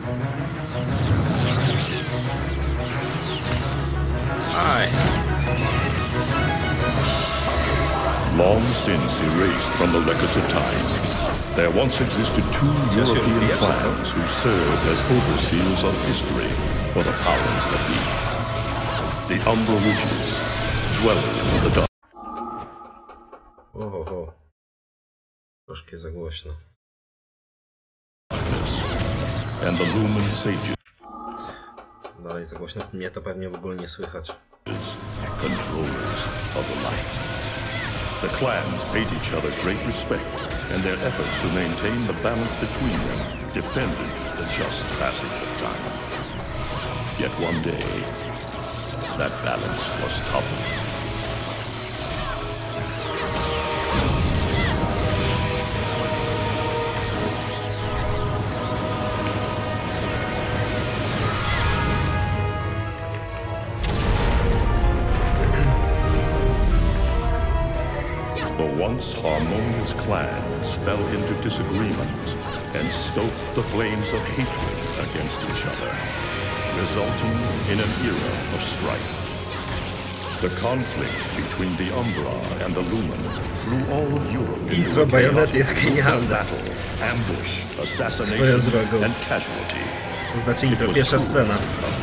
Aj. Long since erased from the records of time, there once existed two European clans who served as overseers of history for the powers that be. The Umbra Witches, dwellers of the dark. Oho. Troszkę za głośno. And the Lumen Sages. Dalej za głośno. Mnie to pewnie w ogóle nie słychać. Controllers of the light. The clans paid each other great respect, and their efforts to maintain the balance between them defended the just passage of time. Yet one day, that balance was toppled. Once harmonious clans fell into disagreement and stoked the flames of hatred against each other, resulting in an era of strife. The conflict between the Umbra and the Lumen threw all of Europe into a chaotic battle, ambush, assassination, and casualty. To znaczy intro, pierwsza scena.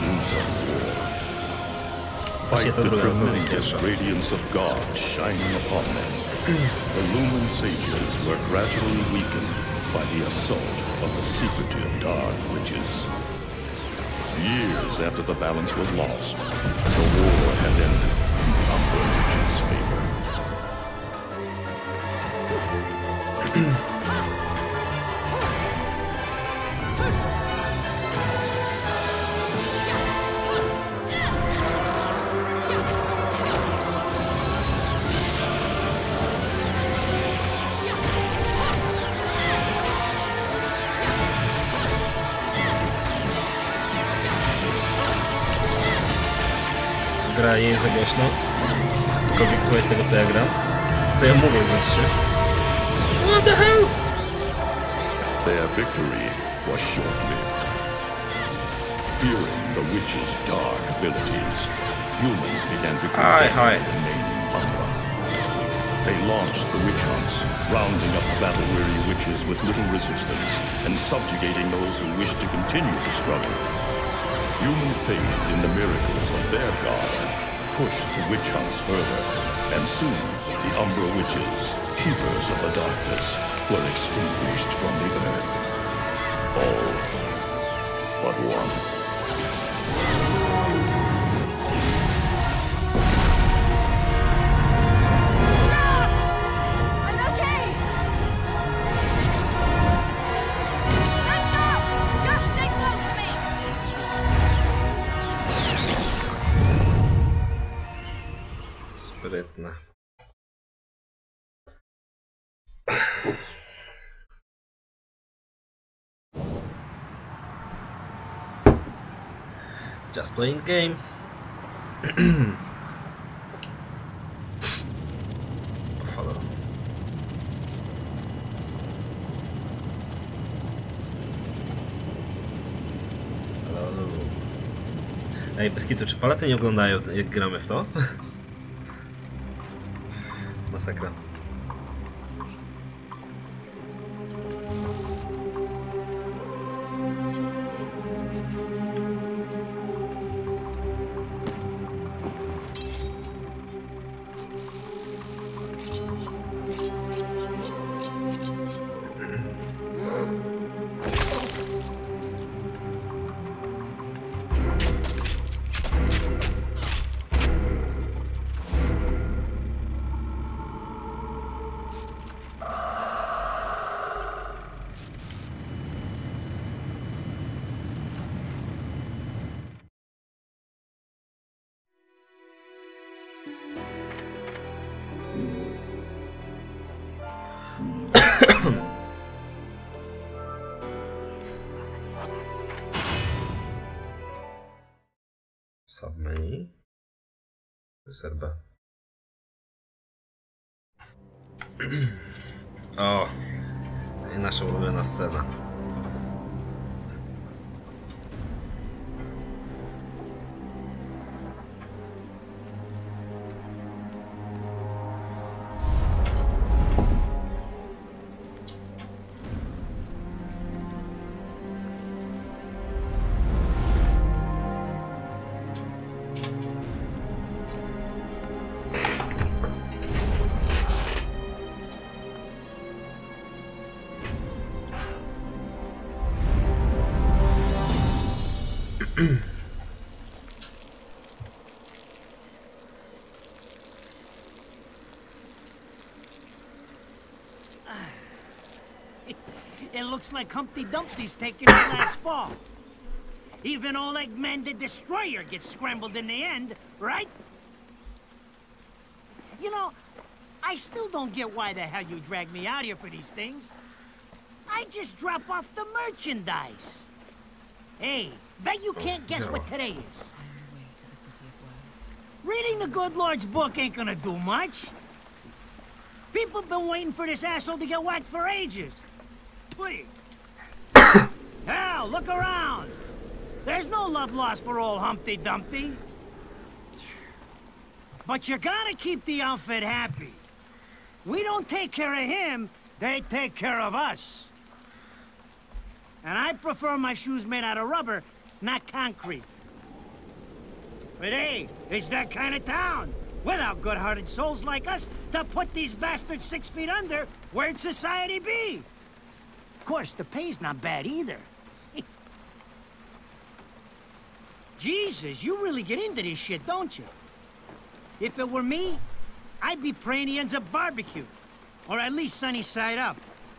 Fight the tremendous radiance of God shining upon them. The Lumen Sages were gradually weakened by the assault of the secretive Dark Witches. Years after the balance was lost, the war had ended in the Umbra Witches' favor. Gra nie jest za głośno. Cokolwiek słuchaj z tego, co ja gram. Co ja mówię, zobaczcie. What the hell? Their victory was short-lived. Fearing the witches' dark abilities, humans began to condemn the remaining Umbra. They launched the witch hunts, rounding up battle-weary witches with little resistance and subjugating those who wished to continue to struggle. Human faith in the miracles of their god pushed the witch hunts further, and soon the Umbra Witches, keepers of the darkness, were extinguished from the earth. All but one. Sprytne. Just playing game. Buffalo. Ej, bez kitu, czy Polacy nie oglądają, jak gramy w to? Masakra. Submenu. Serba. O! I nasza ulubiona scena. It looks like Humpty Dumpty's taking his last fall. Even old Eggman the Destroyer gets scrambled in the end, right? You know, I still don't get why the hell you drag me out here for these things. I just drop off the merchandise. Hey, bet you can't guess what today is. Reading the good Lord's book ain't gonna do much. People have been waiting for this asshole to get whacked for ages. Please. Hell, look around. There's no love lost for old Humpty Dumpty. But you gotta keep the outfit happy. We don't take care of him, they take care of us. And I prefer my shoes made out of rubber, not concrete. But hey, it's that kind of town. Without good-hearted souls like us to put these bastards 6 feet under, where'd society be? Of course, the pay's not bad either. Jesus, you really get into this shit, don't you? If it were me, I'd be praying he ends up barbecued. Or at least sunny side up.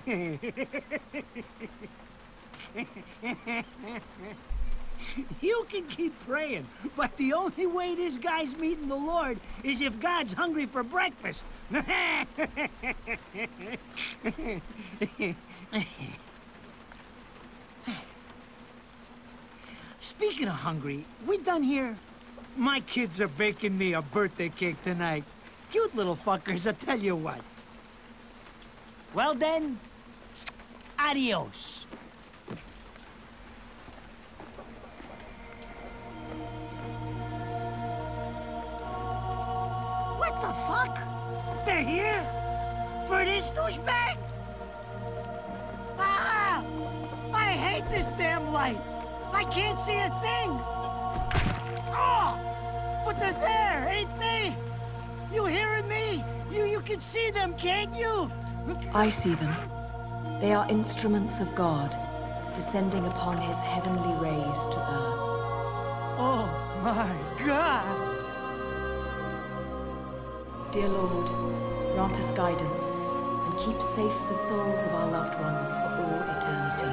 You can keep praying, but the only way this guy's meeting the Lord is if God's hungry for breakfast. Speaking of hungry, we done here? My kids are baking me a birthday cake tonight. Cute little fuckers, I tell you what. Well then, adios. What the fuck? They're here? For this douchebag? Ah! I hate this damn light. I can't see a thing. Oh! But they're there, ain't they? You hearing me? You can see them, can't you? I see them. They are instruments of God, descending upon his heavenly rays to earth. Oh my God! Dear Lord, grant us guidance, and keep safe the souls of our loved ones for all eternity.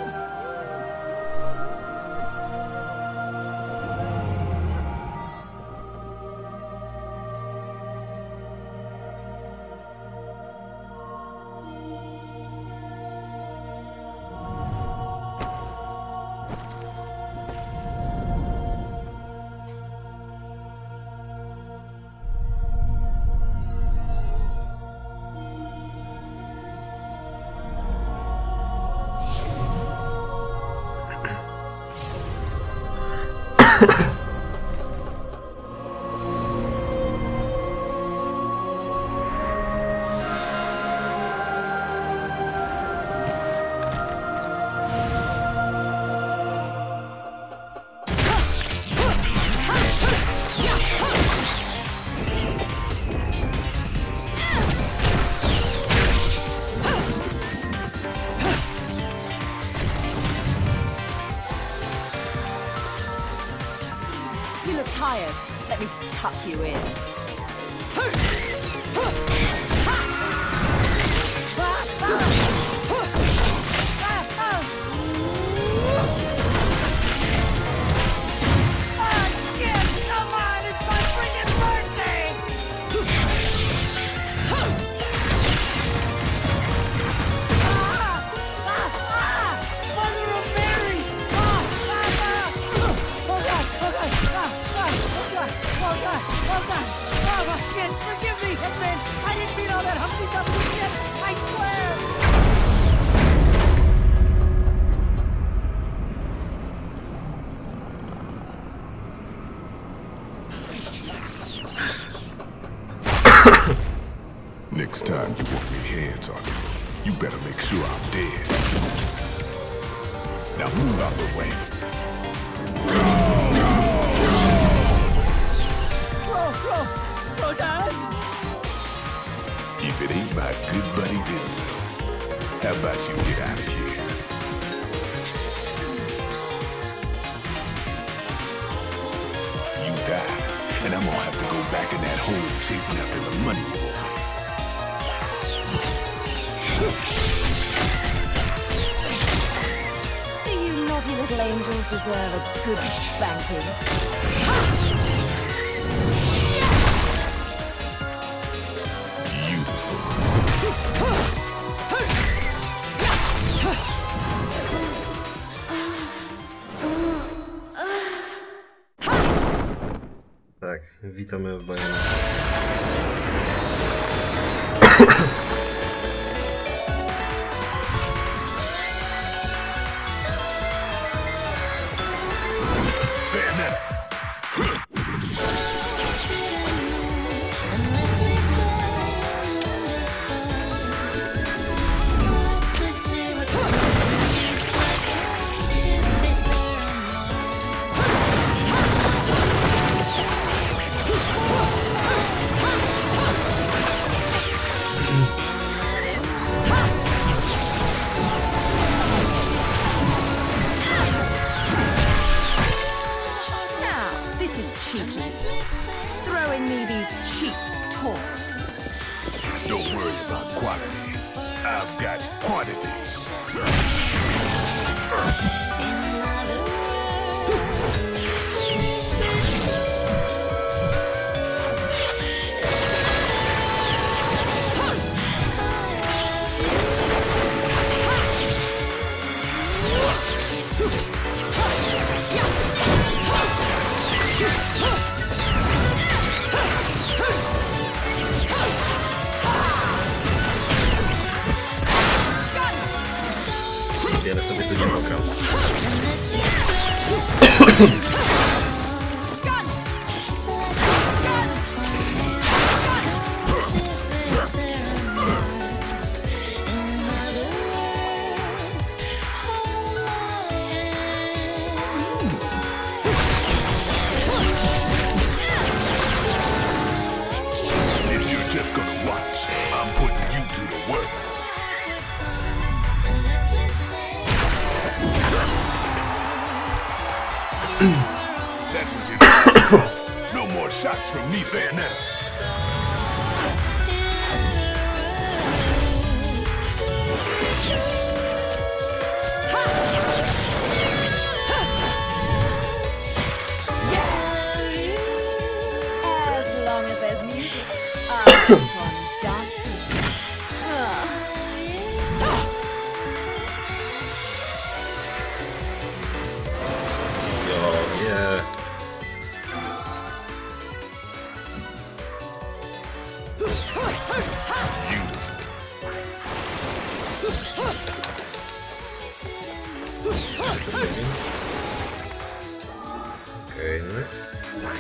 You look tired. Let me tuck you in. Forgive me, Hitman! I didn't mean all that Humpty Dumpty shit! I swear! Next time you want me hands on you, you better make sure I'm dead. Now move out the way. Go, Dad! If it ain't my good buddy Denzel, how about you get out of here? I'm gonna have to go back in that hole chasing after the money you owe. You naughty little angels deserve a good spanking. Tak, witamy w Bajonie. Throwing me these cheap toys. Don't worry about quality. I've got quantity. Wiele sobie tu nie pokram. If you're just gonna watch, I'm putting you to the work. That was it. No more shots from me, Bayonetta. As long as there's music, I'll keep on dancing. Oh, yeah. Okay, next.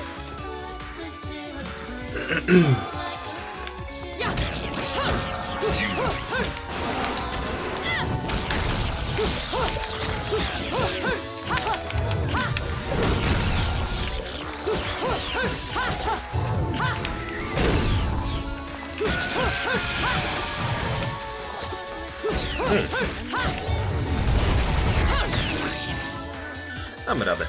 Damy radę.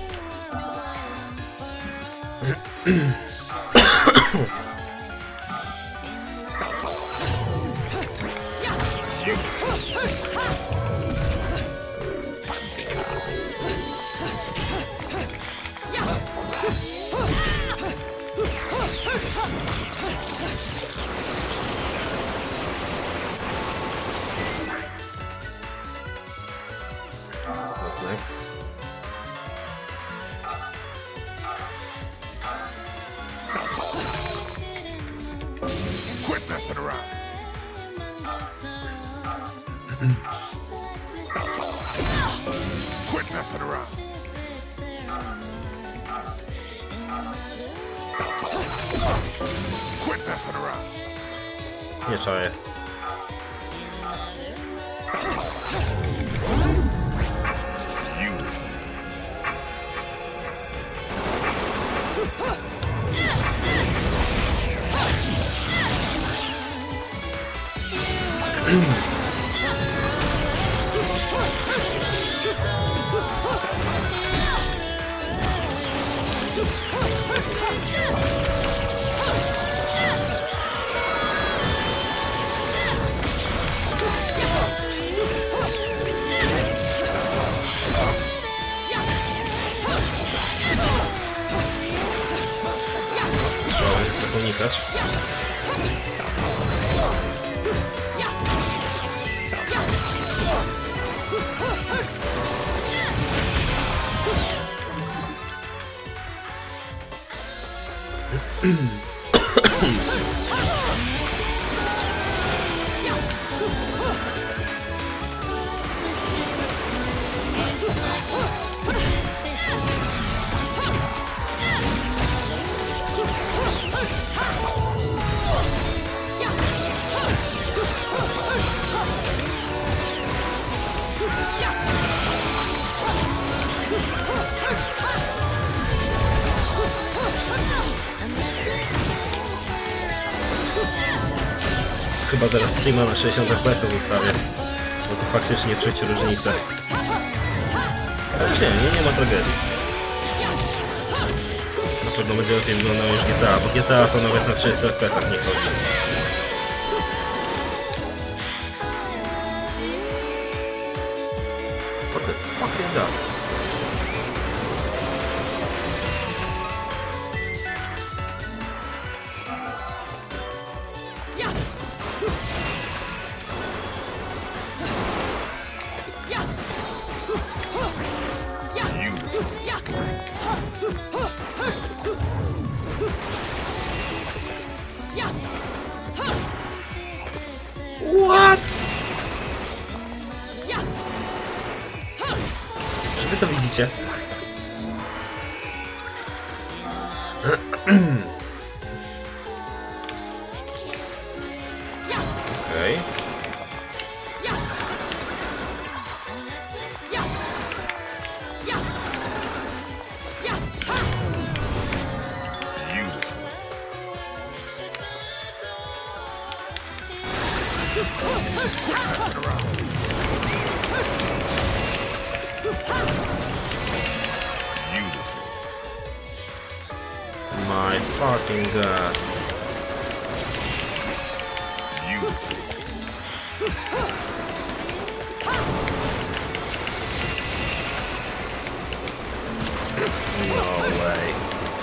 What's next? Quit messing around. Quit messing around. Quit messing around. Nie czaję. uciekać. Chyba zaraz streama na 60 fps ustawię, bo to faktycznie czuć różnicę. Ale nie ma tragedii. Na pewno będzie lepiej wyglądał niż GTA, bo GTA to nawet na 30 fps nie chodzi. What the fuck is that? What? Czy wy to widzicie? Okej. My fucking god. No way.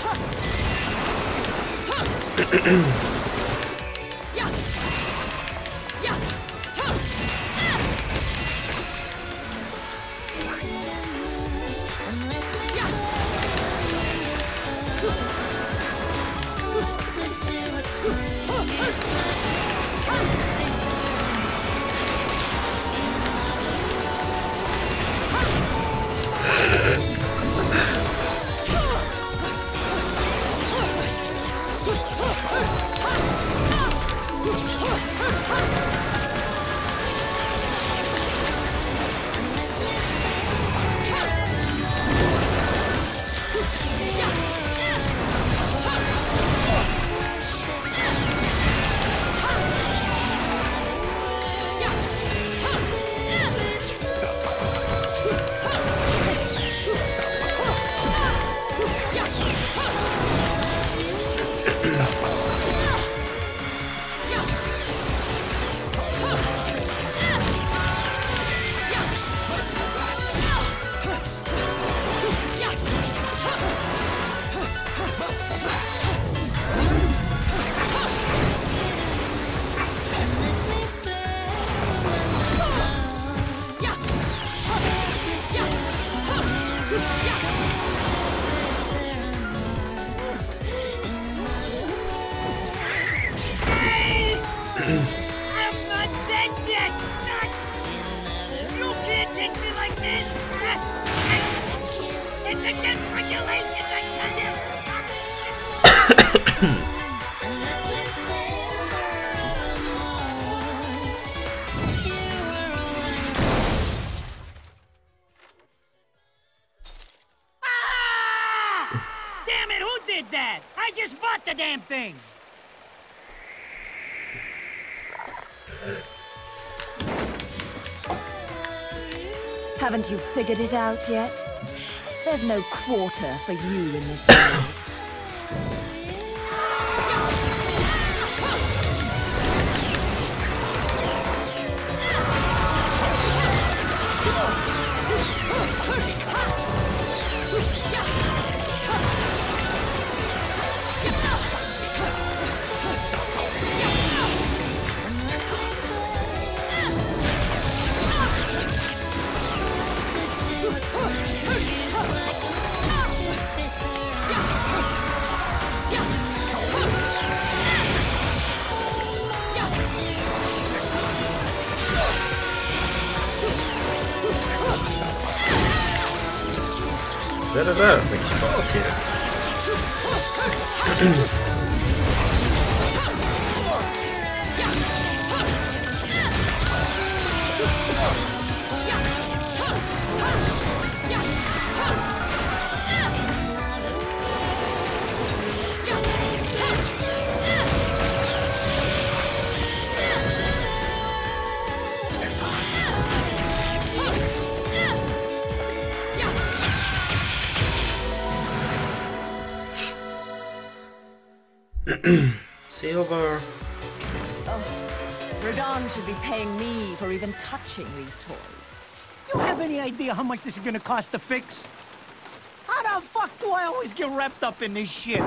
Damn it, who did that? I just bought the damn thing! Haven't you figured it out yet? There's no quarter for you in this world. Zaraz, jakiś boss jest. Silver. Oh, Rodan should be paying me for even touching these toys. You have any idea how much this is gonna cost to fix? How the fuck do I always get wrapped up in this shit?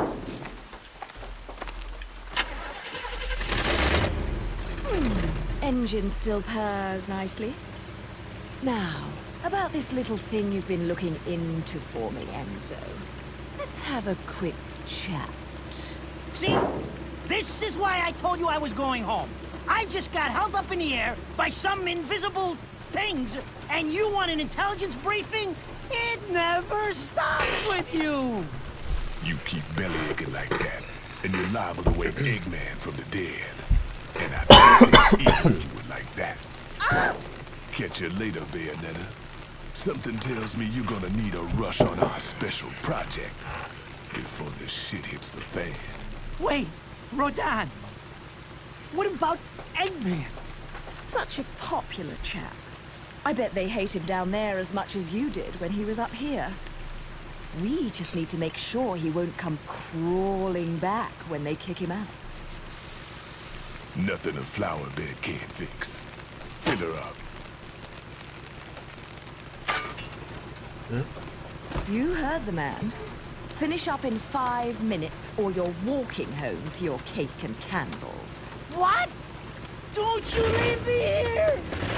Engine still purrs nicely. Now, about this little thing you've been looking into for me, Enzo. Let's have a quick chat. See? This is why I told you I was going home. I just got held up in the air by some invisible things, and you want an intelligence briefing? It never stops with you! You keep belly-aching like that, and you're liable to wake Eggman from the dead. And I don't think either of you would like that. Catch you later, Bayonetta. Something tells me you're gonna need a rush on our special project before this shit hits the fan. Wait, Rodan. What about Eggman? Such a popular chap. I bet they hate him down there as much as you did when he was up here. We just need to make sure he won't come crawling back when they kick him out. Nothing a flower bed can't fix. Fill her up. You heard the man. Finish up in 5 minutes or you're walking home to your cake and candles. What? Don't you leave me here!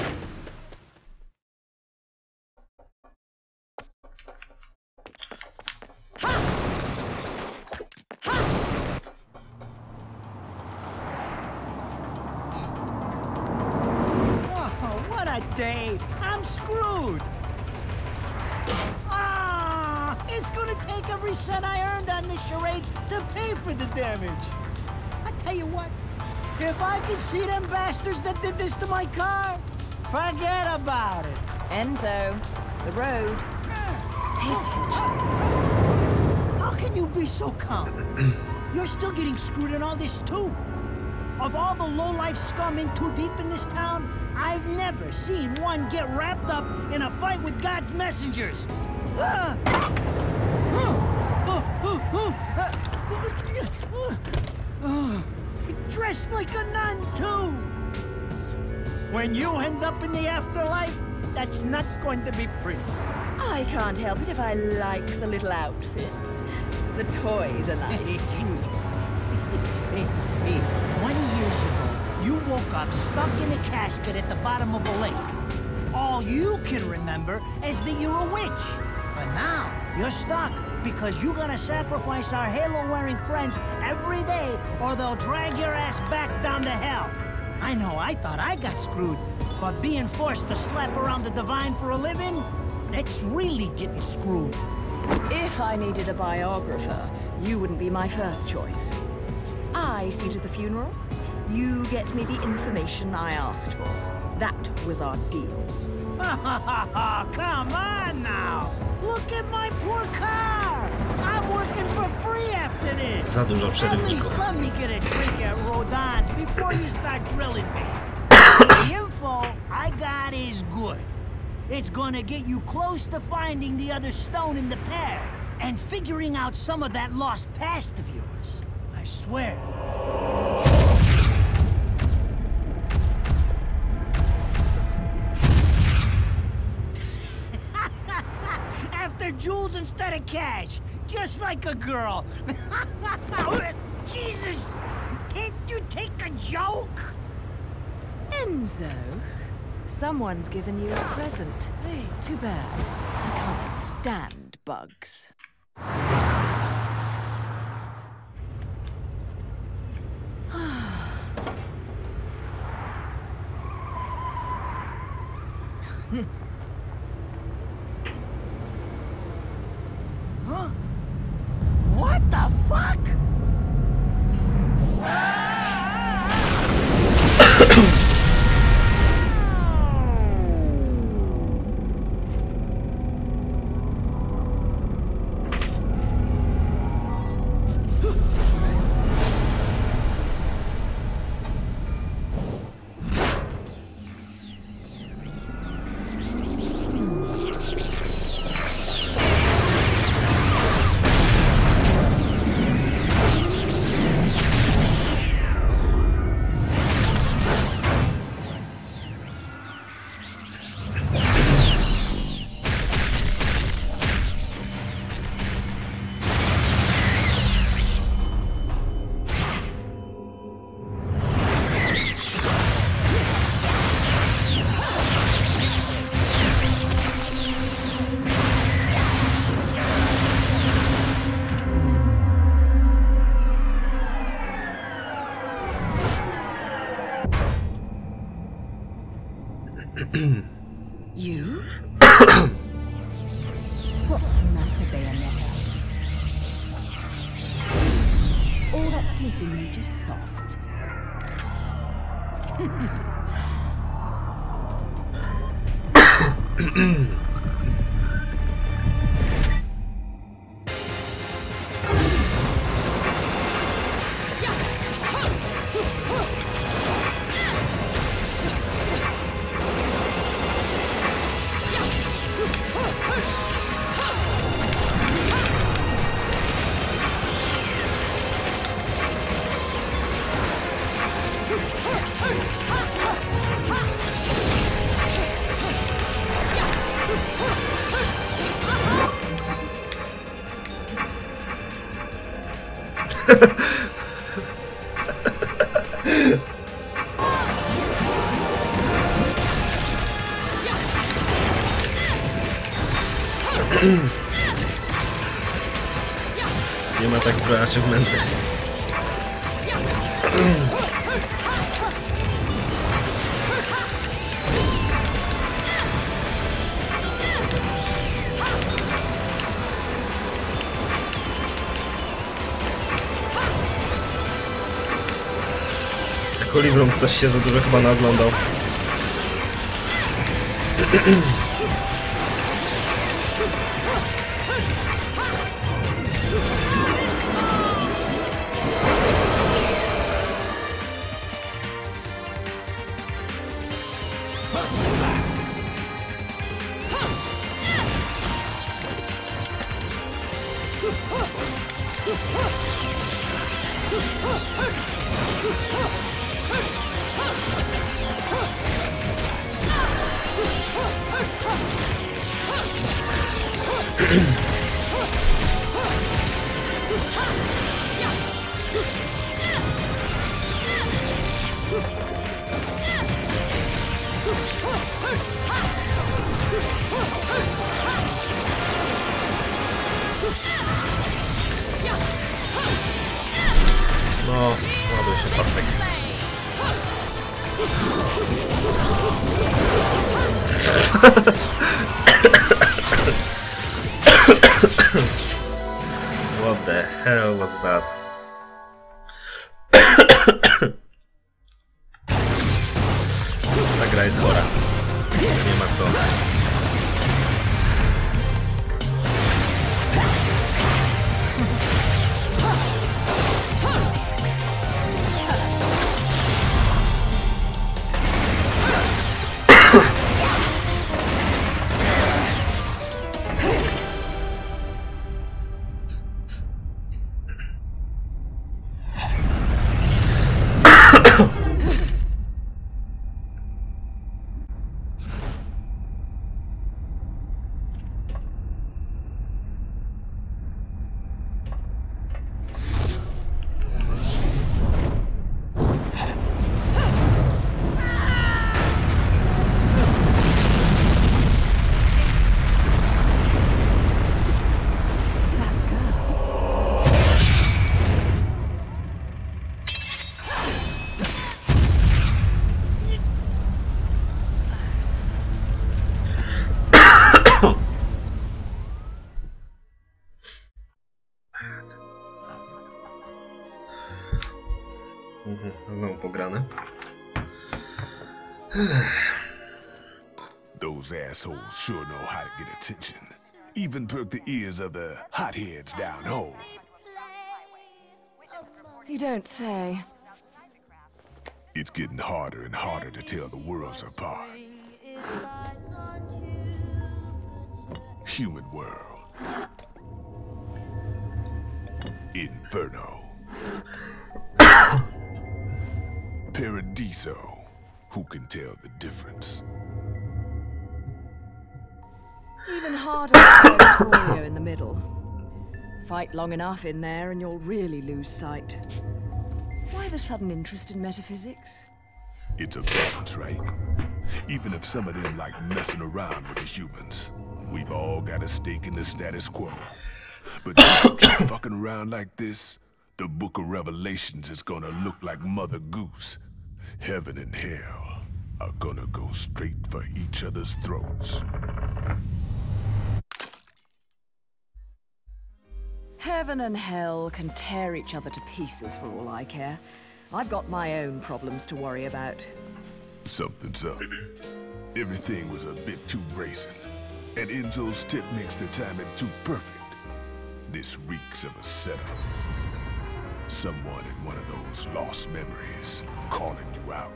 Day, I'm screwed. It's gonna take every cent I earned on this charade to pay for the damage. I tell you what, if I could see them bastards that did this to my car, forget about it. Enzo, the road. Pay attention. How can you be so calm? You're still getting screwed in all this too. Of all the low-life scum in too deep in this town, I've never seen one get wrapped up in a fight with God's messengers. Dressed like a nun, too. When you end up in the afterlife, that's not going to be pretty. I can't help it if I like the little outfits. The toys are nice, too. Hey, 20 years ago, you woke up stuck in a casket at the bottom of a lake. All you can remember is that you're a witch. But now, you're stuck because you gotta sacrifice our halo-wearing friends every day or they'll drag your ass back down to hell. I know, I thought I got screwed, but being forced to slap around the Divine for a living, that's really getting screwed. If I needed a biographer, you wouldn't be my first choice. I see to the funeral. You get me the information I asked for. That was our deal. Come on now! Look at my poor car! I'm working for free after this! Za dużo At przerywników. least let me get a drink at Rodon's before you start grilling me. The info I got is good. It's gonna get you close to finding the other stone in the pair and figuring out some of that lost past of yours. I swear. After jewels instead of cash, just like a girl. Jesus, can't you take a joke? Enzo, someone's given you a present. Too bad. I can't stand bugs. fuck? You? What's the matter, Bayonetta? All that sleeping made you soft. Nie ma tak złe achievementy. Jak Oliwrum ktoś się za dużo chyba naoglądał. No, ładuj się pasek. What the hell was that? Ta gra jest chora. Nie ma co. Znowu pograne. Those assholes sure know how to get attention. Even perk the ears of the hotheads down home. You don't say. It's getting harder and harder to tell the worlds apart. Human world. Inferno. Paradiso. Who can tell the difference? Even harder with Purgatorio in the middle. Fight long enough in there and you'll really lose sight. Why the sudden interest in metaphysics? It's a balance, right? Even if some of them like messing around with the humans, we've all got a stake in the status quo. But if you keep fucking around like this, the Book of Revelations is gonna look like Mother Goose. Heaven and hell are gonna go straight for each other's throats. Heaven and hell can tear each other to pieces for all I care. I've got my own problems to worry about. Something's up. Everything was a bit too brazen, and Enzo's tip makes the timing too perfect. This reeks of a setup. Someone in one of those lost memories calling you out.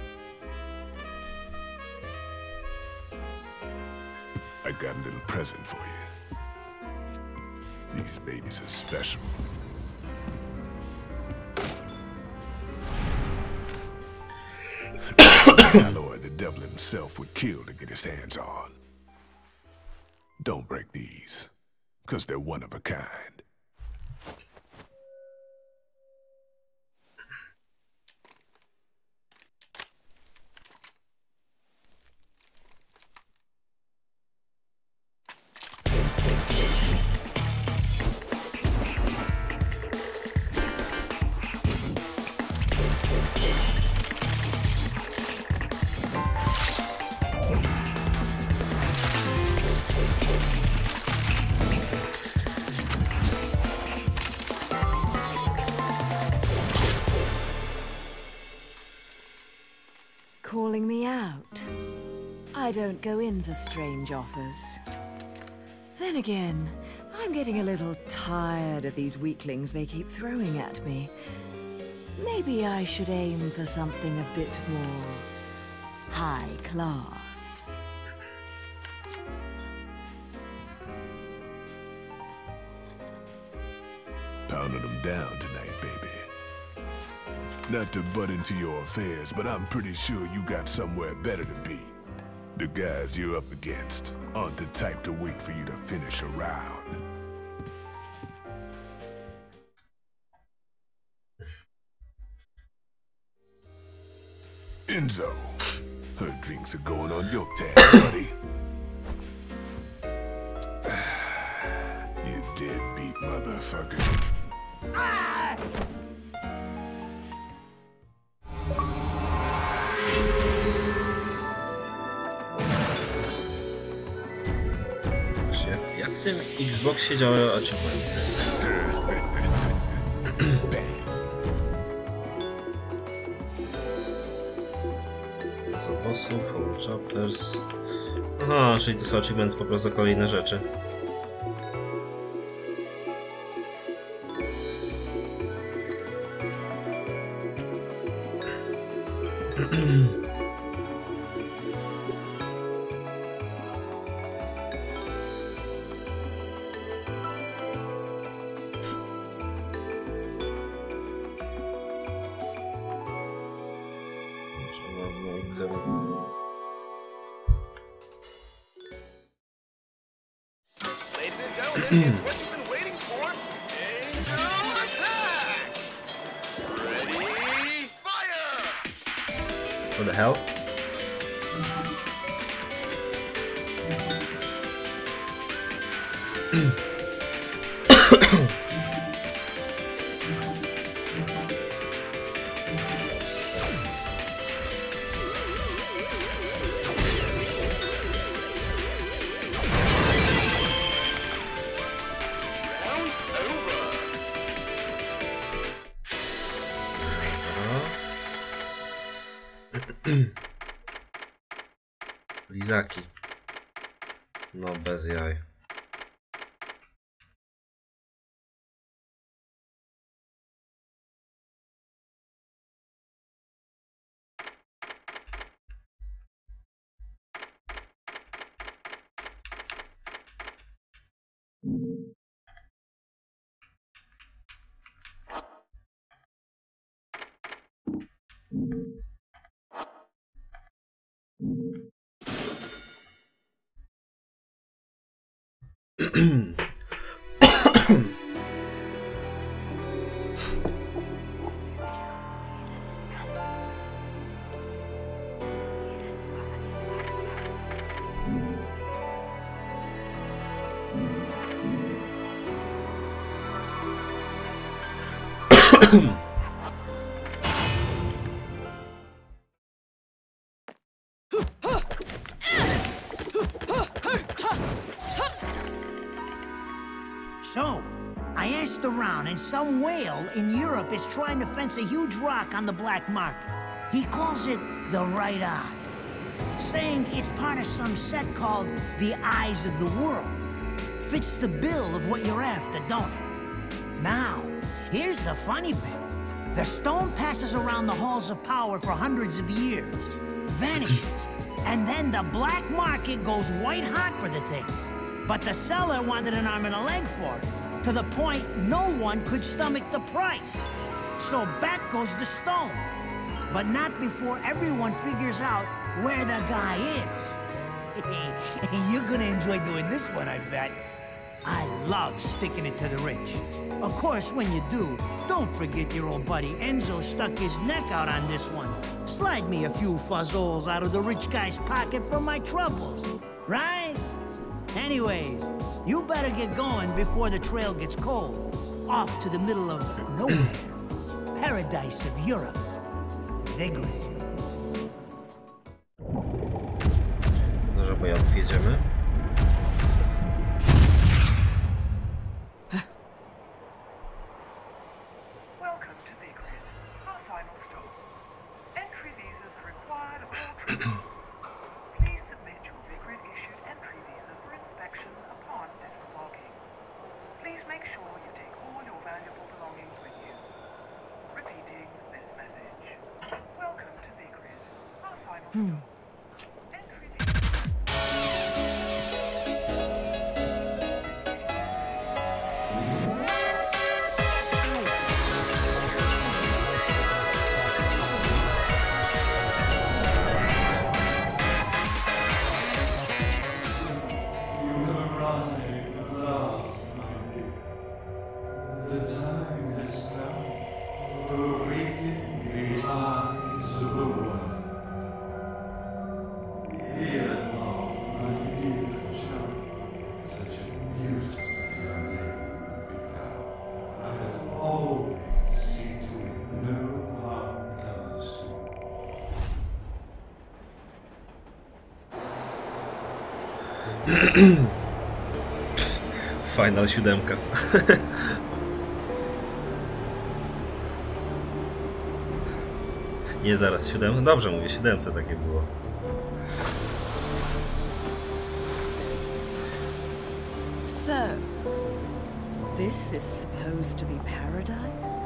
I got a little present for you. These babies are special. Alloy the devil himself would kill to get his hands on. Don't break these, 'cause they're one of a kind. Calling me out? I don't go in for strange offers. Then again, I'm getting a little tired of these weaklings they keep throwing at me. Maybe I should aim for something a bit more high class. Pounding them down tonight, baby. Not to butt into your affairs, but I'm pretty sure you got somewhere better to be. The guys you're up against aren't the type to wait for you to finish a round. Enzo, her drinks are going on your tab, buddy. You deadbeat motherfucker. Ah! Jak w tym Xboxie działają achievementy? Co osób, chapters. Aha, czyli to są achievementy po prostu za kolejne rzeczy. What you've been waiting for? Angel attack! Ready, fire! What the hell? lizaki. No bez jaj. So, I asked around, and some whale in Europe is trying to fence a huge rock on the black market. He calls it the Right Eye, saying it's part of some set called the Eyes of the World. Fits the bill of what you're after, don't it? Now, here's the funny bit. The stone passes around the halls of power for hundreds of years, vanishes, and then the black market goes white hot for the thing. But the seller wanted an arm and a leg for it, to the point no one could stomach the price. So back goes the stone. But not before everyone figures out where the guy is. You're gonna enjoy doing this one, I bet. I love sticking it to the rich. Of course, when you do, don't forget your old buddy Enzo stuck his neck out on this one. Slide me a few fuzzoles out of the rich guy's pocket for my troubles, right? Anyways, you better get going before the trail gets cold. Off to the middle of nowhere. Paradise of Europe. Vigrid. Dobrze, bojowów jedziemy. Welcome to Vigrid, our final stop. Entry visas are required of all trips. Please submit your Vigrid-issued entry visa for inspection upon disembarking. Please make sure you take all your valuable belongings with you. Repeating this message. Welcome to Vigrid, our final stop. Entry visa. Final 7. Nie, zaraz 7. Dobrze mówię, 7 takie było. So, this is supposed to be paradise?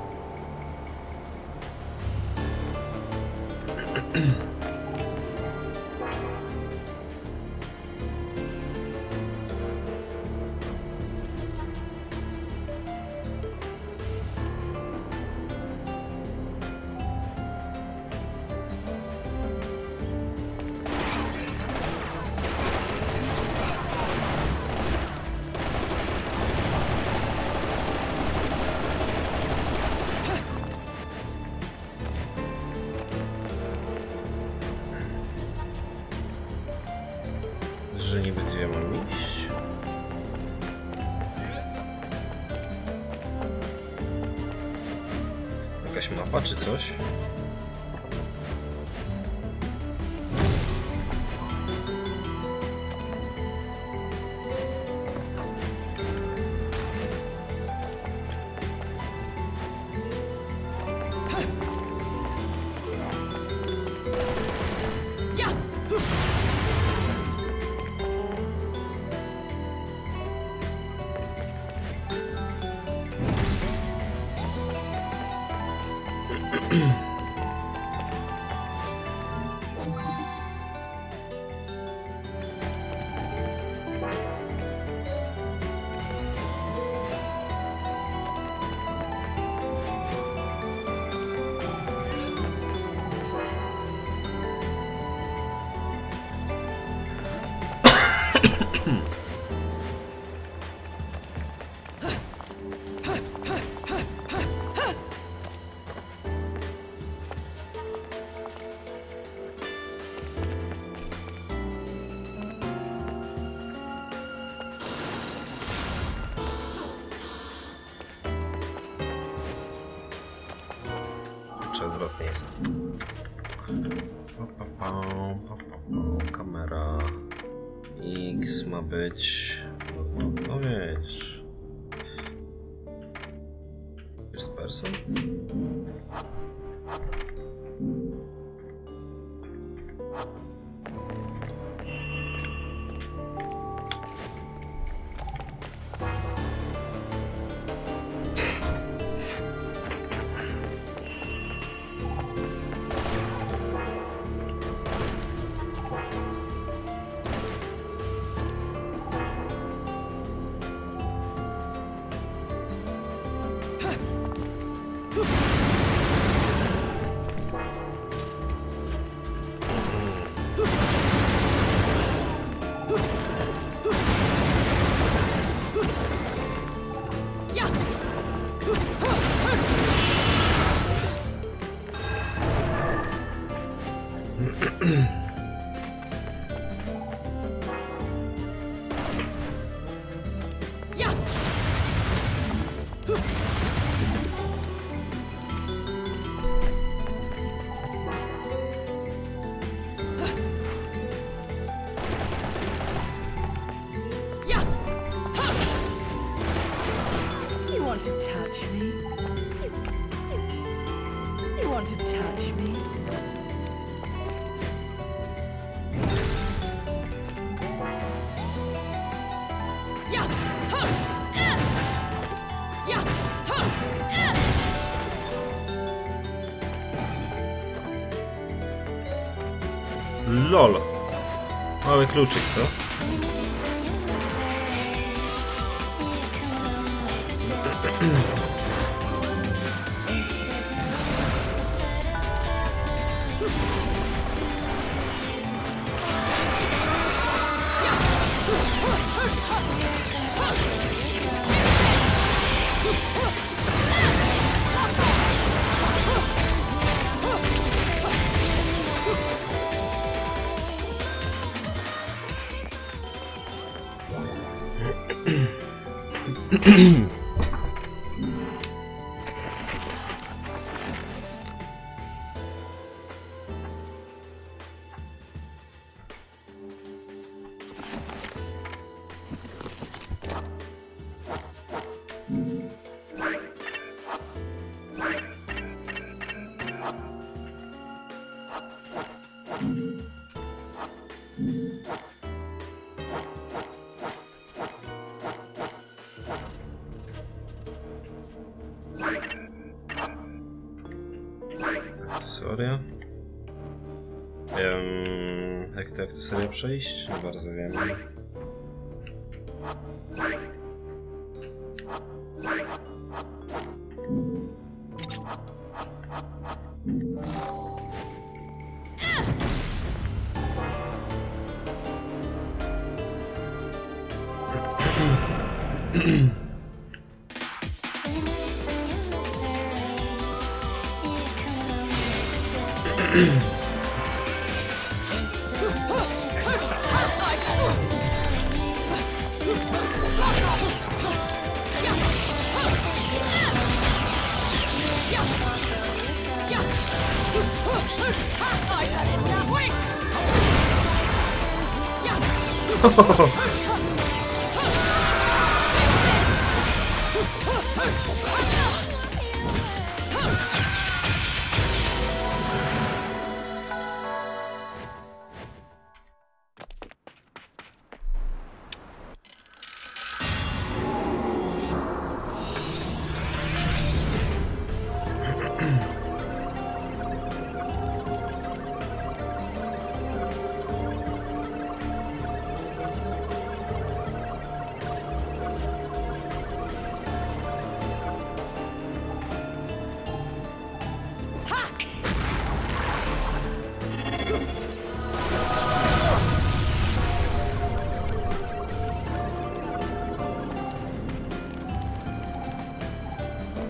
Że nie będziemy iść. Jakaś mapa czy coś? Czy odwrotnie jest? Kamera X ma być... No wiesz... First person? LOL. Mały kluczyk, co? Akcesoria. Jak te akcesoria przejść? Nie bardzo wiem.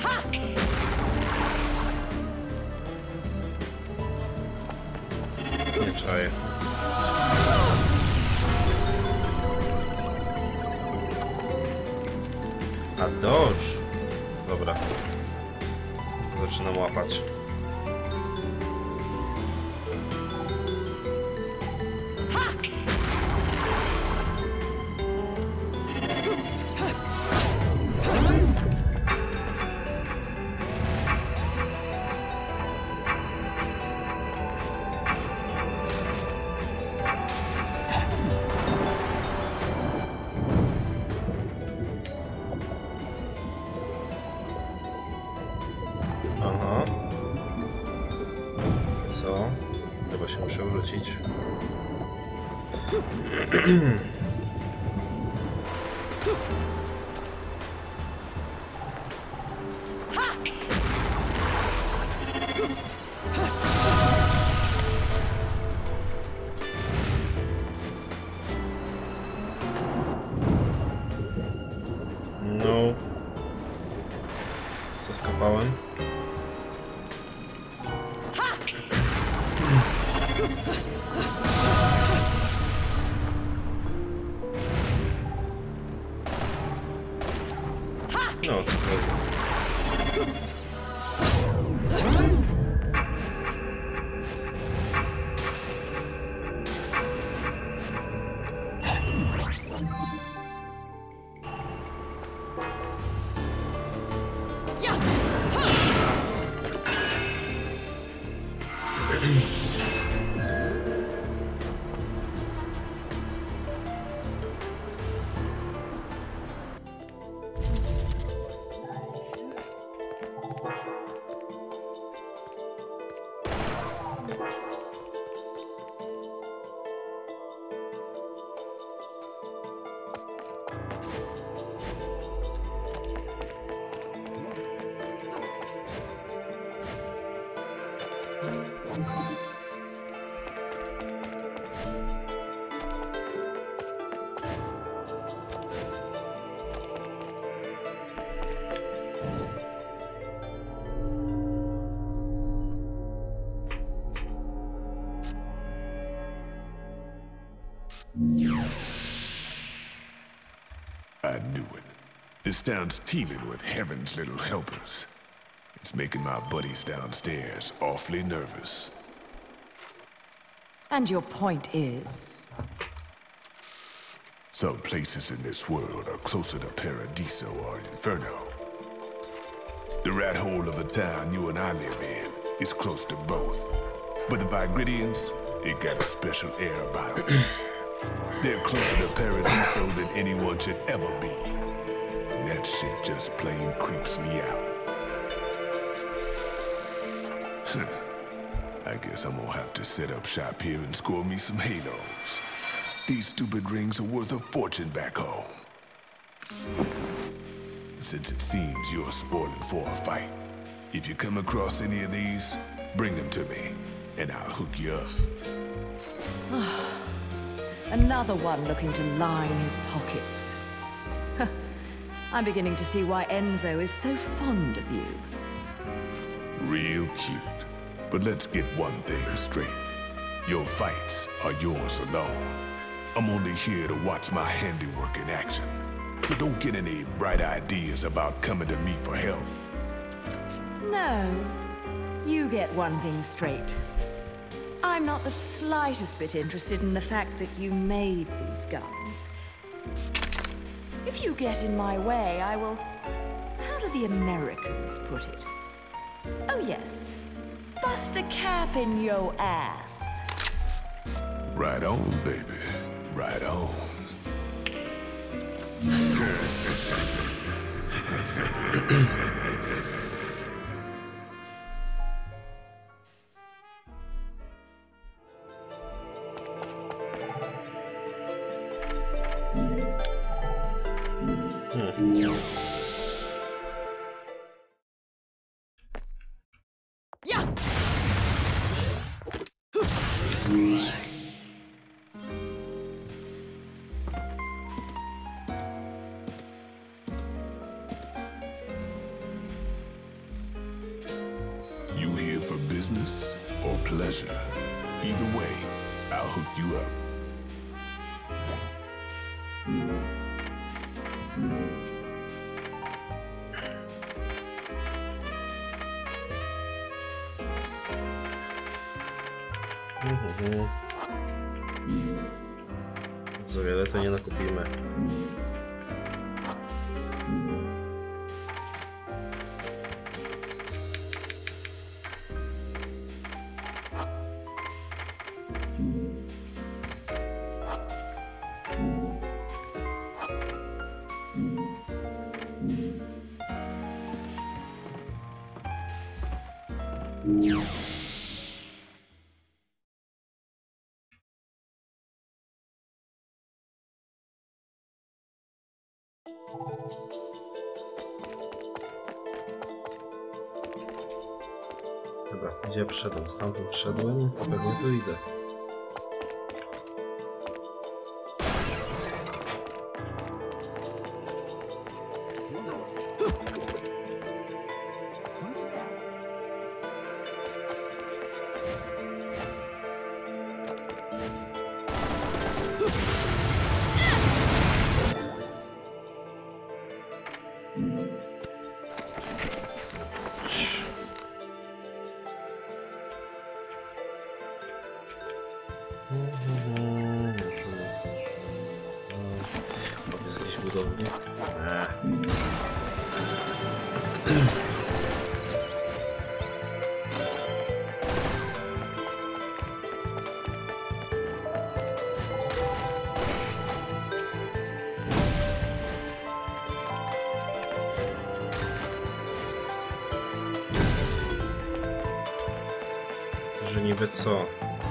Nie czaję. A dodge. Dobra. Zaczynam łapać. Aha. Co? Chyba się muszę wrócić. No. Co skapałem? No, co chodzi? I knew it. This town's teeming with heaven's little helpers. It's making my buddies downstairs awfully nervous. And your point is? Some places in this world are closer to Paradiso or Inferno. The rat hole of a town you and I live in is close to both. But the Vigridians, they got a special air about them. They're closer to Paradiso than anyone should ever be. And that shit just plain creeps me out. I guess I'm gonna have to set up shop here and score me some halos. These stupid rings are worth a fortune back home. Since it seems you're spoiling for a fight, if you come across any of these, bring them to me, and I'll hook you up. Another one looking to line his pockets. I'm beginning to see why Enzo is so fond of you. Real cute. But let's get one thing straight. Your fights are yours alone. I'm only here to watch my handiwork in action. So don't get any bright ideas about coming to me for help. No. You get one thing straight. I'm not the slightest bit interested in the fact that you made these guns. If you get in my way, I will... How do the Americans put it? Oh yes. Bust a cap in your ass. Right on, baby. Right on. pleasure. Either way, I'll hook you up. Za wiele to nie nakupimy. Dobra, gdzie wszedłem? Stamtąd wszedłem, pewnie tu idę. Jest jakiś budownik? Że niby co?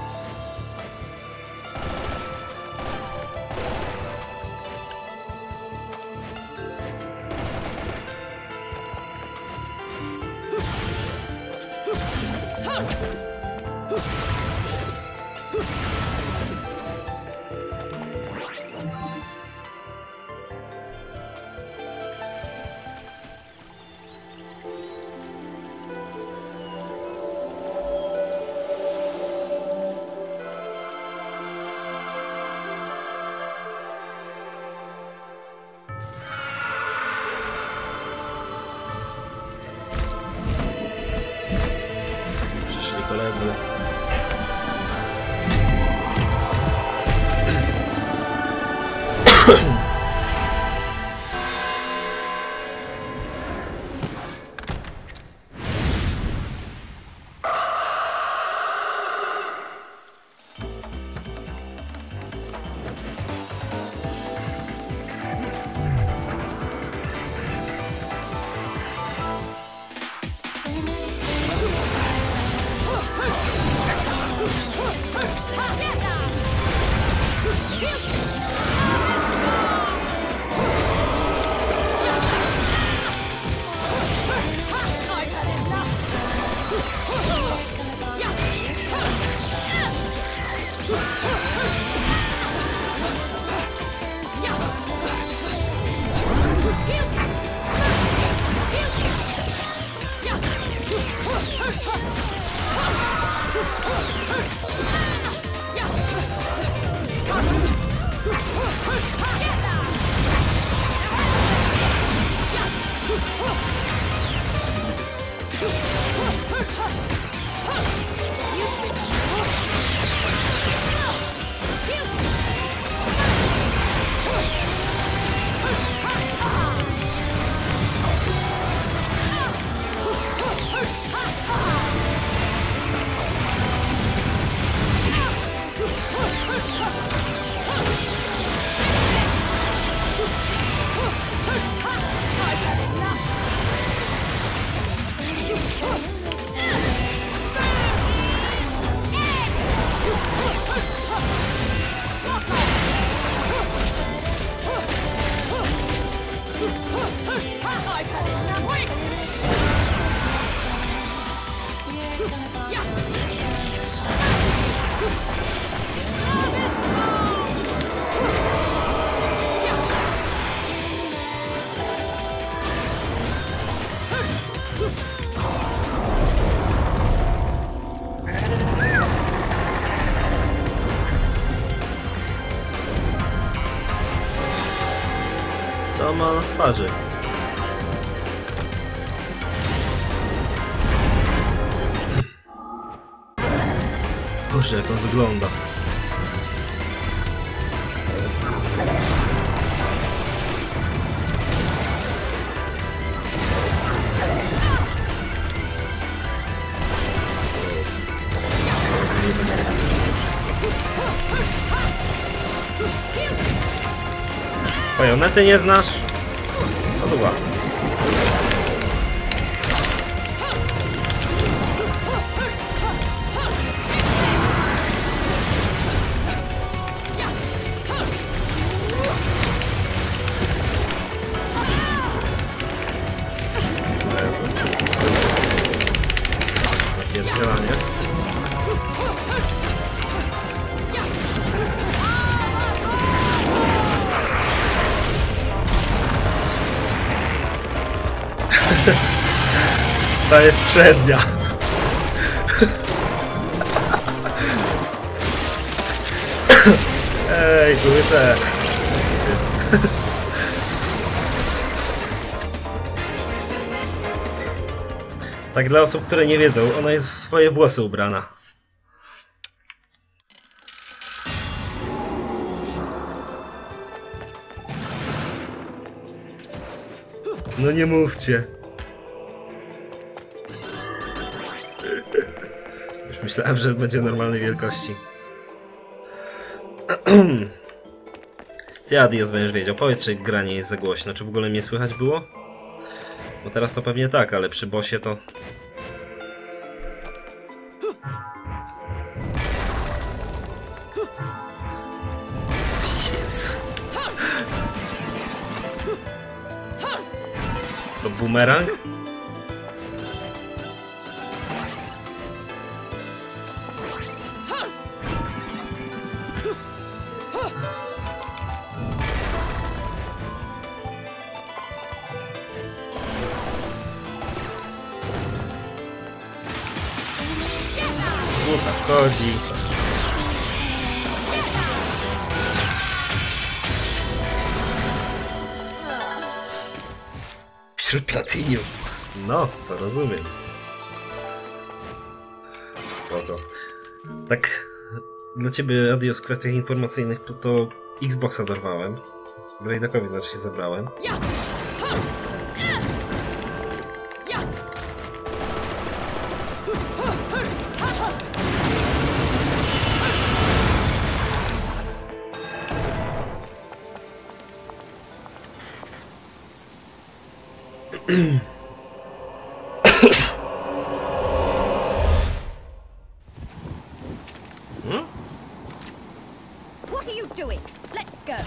Koledzy. ma na twarzy. Boże, jak on wygląda. Bajonety nie znasz? Spadła. Napierdzielanie. To jest przednia. Ej, były te. Tak dla osób, które nie wiedzą, ona jest w swoje włosy ubrana. No nie mówcie. Już myślałem, że będzie normalnej wielkości. Ty, Adios, będziesz wiedział. Powiedz, czy gra nie jest za głośno. Czy w ogóle mnie słychać było? Bo teraz to pewnie tak, ale przy bossie to... Jezu. Co, bumerang? Słucha, chodzi. Wśród platynium. No, to rozumiem. Spoko. Tak, dla ciebie, Adios, w kwestiach informacyjnych to Xboxa dorwałem. Grejdakowi znaczy się zabrałem. What are you doing? Let's go.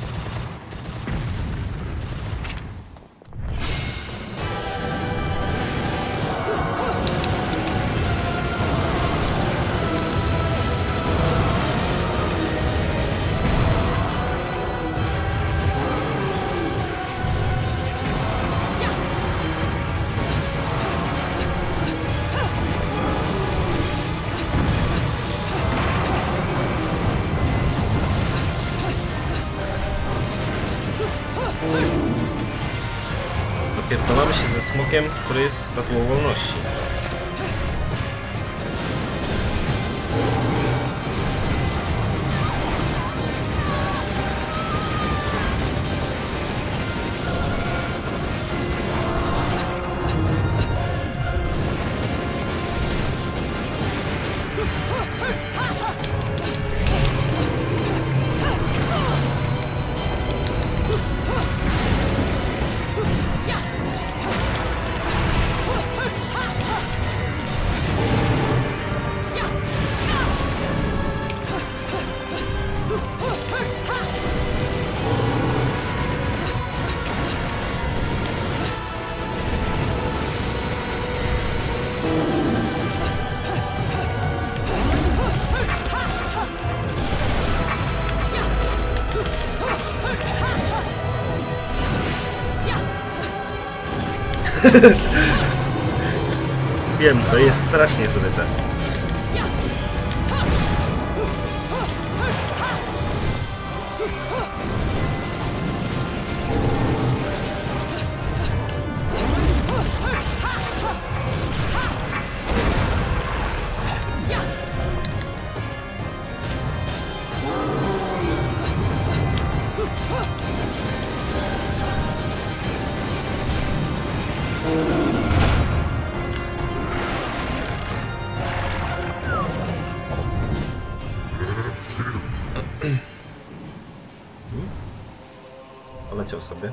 Dopierdolamy się ze smokiem, który jest statuą wolności. Wiem, to jest strasznie zryte. Poleciał sobie.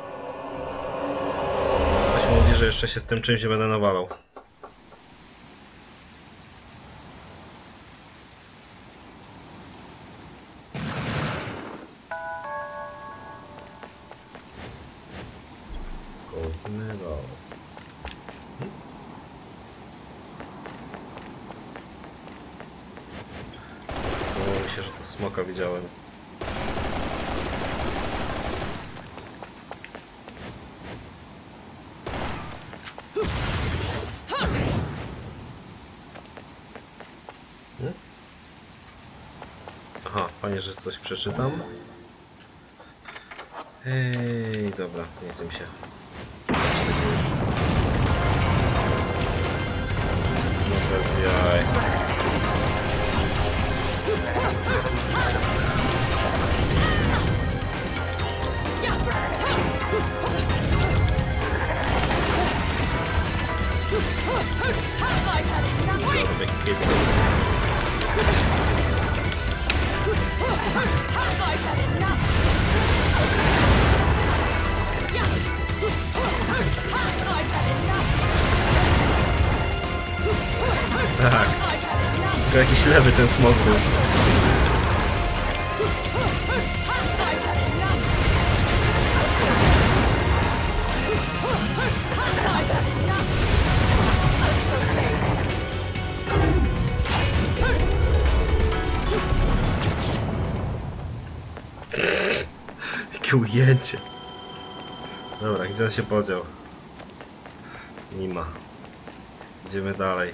Coś mi mówi, że jeszcze się z tym czymś będę nawalał. Wydawało mi się, że to smoka widziałem. Aha, panie, że coś przeczytam. Ej, dobra, nie chcę mi się. No bez jaj. Tak. Tylko jakiś lewy ten smok był. Jakie ujęcie. Dobra, gdzie on się podział? Nie ma. Idziemy dalej.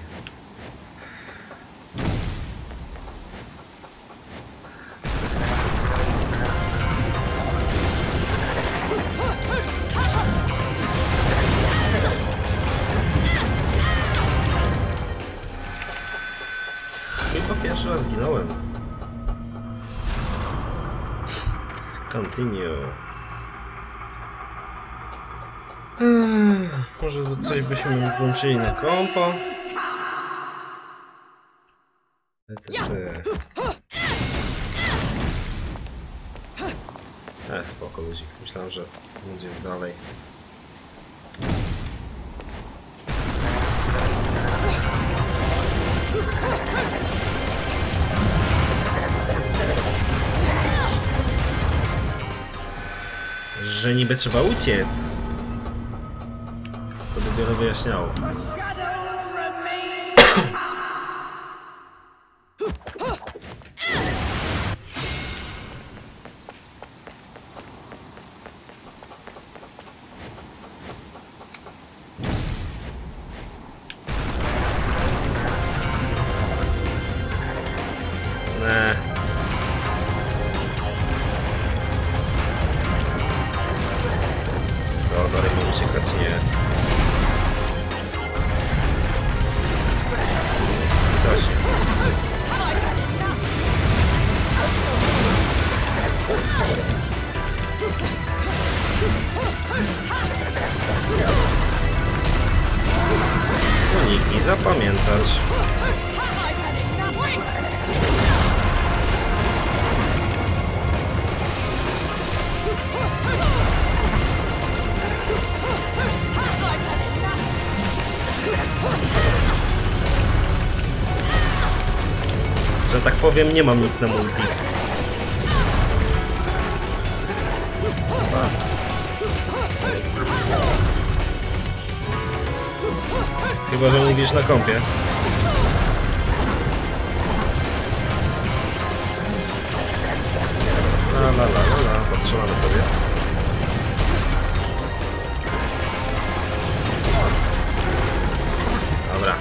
Chyba pierwszy raz zginąłem. Continue. Może coś byśmy włączyli na kompo. Spoko ludzi. Myślałem, że będzie dalej. Że niby trzeba uciec. To by wiele wyjaśniało. Co, dalej mam uciekać? Nie. Spyta się. Uniki zapamiętać. Że tak powiem, nie mam nic na multi. Chyba, że mówisz na kompie. Postrzelamy sobie. Dobra.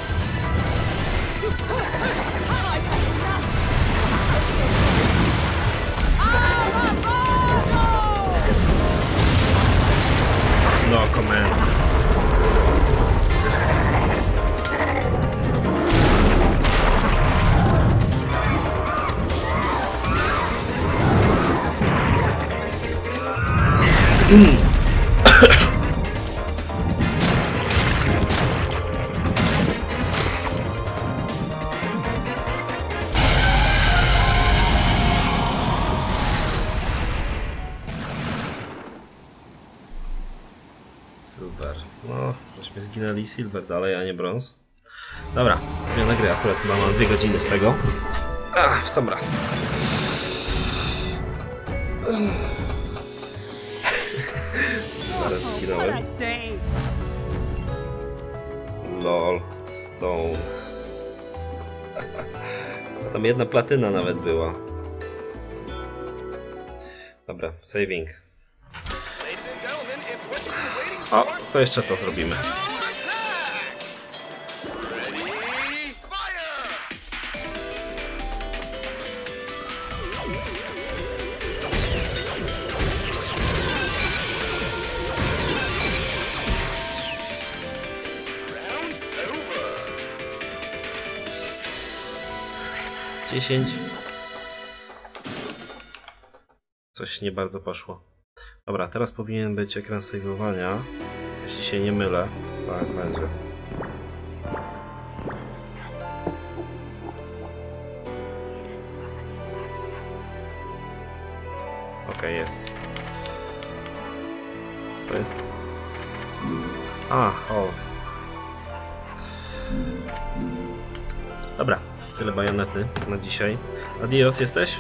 No comment. No, żeśmy zginęli silver dalej, a nie brąz. Dobra, zmiana gry, akurat chyba mam 2 godziny z tego. W sam raz. Zaraz zginąłem. Lol, stone. Tam jedna platyna nawet była. Dobra, saving. O, to jeszcze to zrobimy. Coś nie bardzo poszło. Dobra, teraz powinien być ekran save'owania. Jeśli się nie mylę. Tak, będzie. Okej, jest. Co to jest? O. Dobra, tyle bajonety na dzisiaj. Adios, jesteś?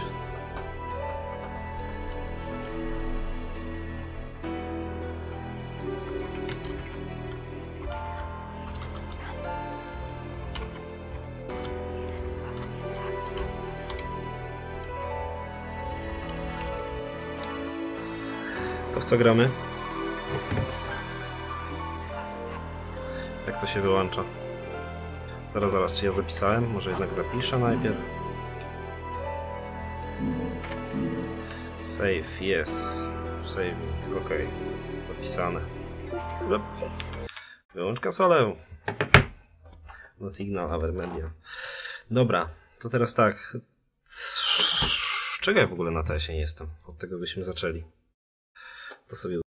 To w co gramy? Jak to się wyłącza? Zaraz, czy ja zapisałem? Może jednak zapiszę najpierw. Save, yes. Saving, ok. Zapisane. Wyłącz konsolę. No Signal, Avermedia. Dobra, to teraz tak. Czego ja w ogóle na TS-ie nie jestem? Od tego byśmy zaczęli. To sobie